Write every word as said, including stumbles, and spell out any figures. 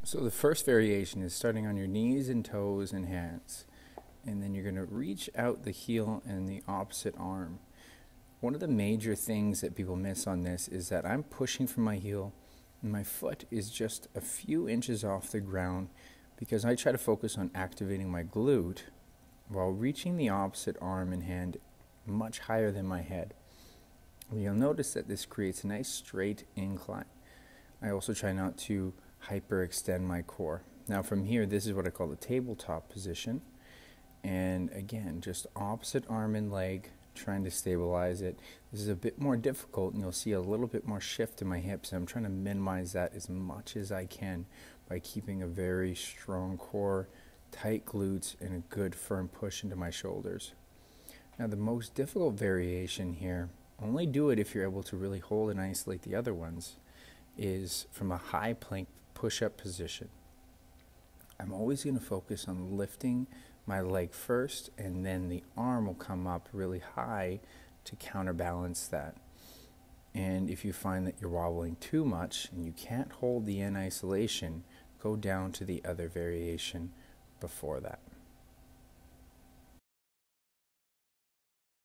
So the first variation is starting on your knees and toes and hands. And then you're going to reach out the heel and the opposite arm. One of the major things that people miss on this is that I'm pushing from my heel and my foot is just a few inches off the ground because I try to focus on activating my glute while reaching the opposite arm and hand much higher than my head. You'll notice that this creates a nice straight incline. I also try not to hyperextend my core. Now from here, this is what I call the tabletop position. And again, just opposite arm and leg, trying to stabilize it. This is a bit more difficult, and you'll see a little bit more shift in my hips. I'm trying to minimize that as much as I can by keeping a very strong core, tight glutes, and a good firm push into my shoulders. Now the most difficult variation here, only do it if you're able to really hold and isolate the other ones, is from a high plank push-up position. I'm always going to focus on lifting my leg first, and then the arm will come up really high to counterbalance that. And if you find that you're wobbling too much and you can't hold the in isolation, go down to the other variation before that.